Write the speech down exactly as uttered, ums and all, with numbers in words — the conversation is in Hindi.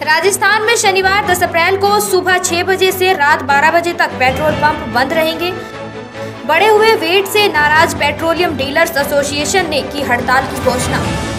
राजस्थान में शनिवार दस अप्रैल को सुबह छह बजे से रात बारह बजे तक पेट्रोल पंप बंद रहेंगे। बढ़े हुए वेट से नाराज पेट्रोलियम डीलर्स एसोसिएशन ने की हड़ताल की घोषणा।